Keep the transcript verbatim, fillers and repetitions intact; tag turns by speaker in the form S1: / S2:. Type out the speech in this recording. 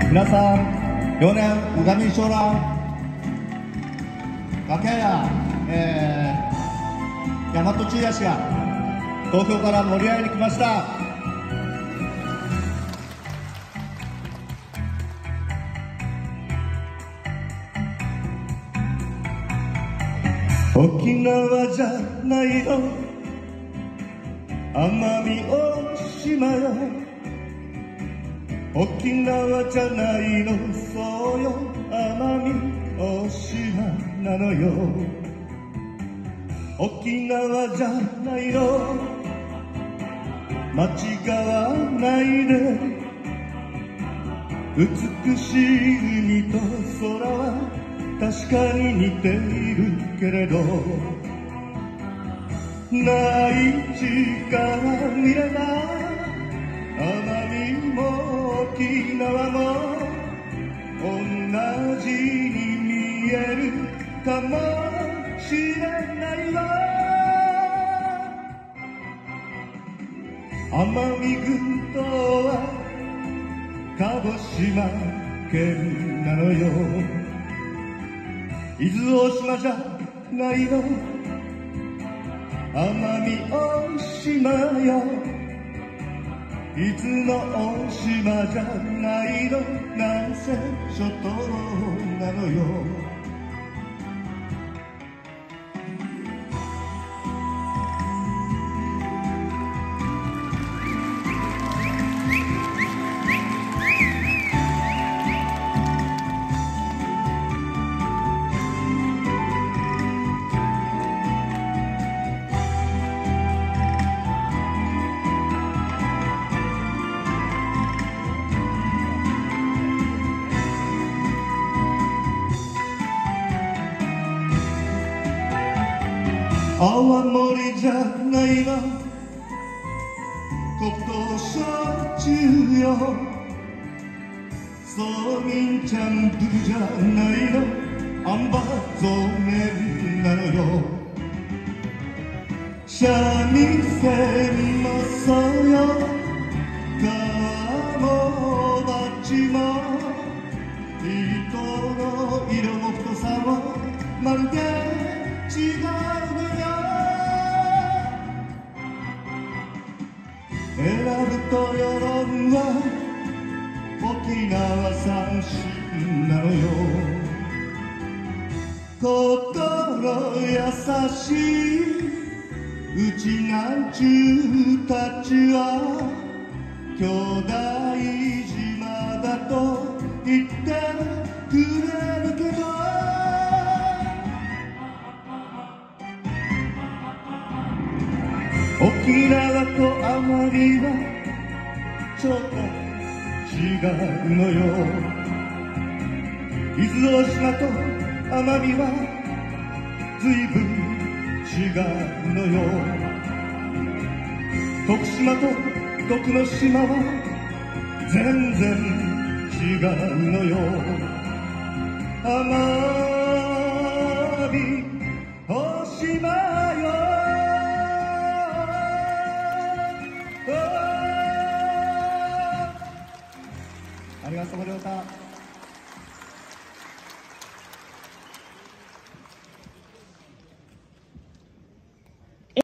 S1: 皆さん、よねん、うがみしょうらん、崖や、えー、大和中野市が東京から盛り上げに来ました。沖縄じゃないの、奄美大島よ。沖縄じゃないの、そうよ、奄美大島なのよ。沖縄じゃないの、間違わないで。美しい海と空は確かに似ているけれど、ない地から見れない奄美も沖縄も同じに見えるかもしれないわ。奄美群島は鹿児島県なのよ。伊豆大島じゃないの、奄美大島よ。伊豆の大島じゃないの、南西諸島なのよ。泡盛じゃないわ、黒糖焼酎よ。そうみんちゃんぶじゃないの、アンバーゾーメンなのよ。三味線もそうよ、川も町も糸の色も太さもまるで違うのよ。選ぶと世論は沖縄三振なのよ。心優しいうちなんちゅうたちは兄弟島だと言ってくれるけど、沖縄と奄美はちょっと違うのよ。伊豆大島と奄美はずいぶん違うのよ。徳島と徳之島は全然違うのよ。奄美大島よ。ありがとうございました。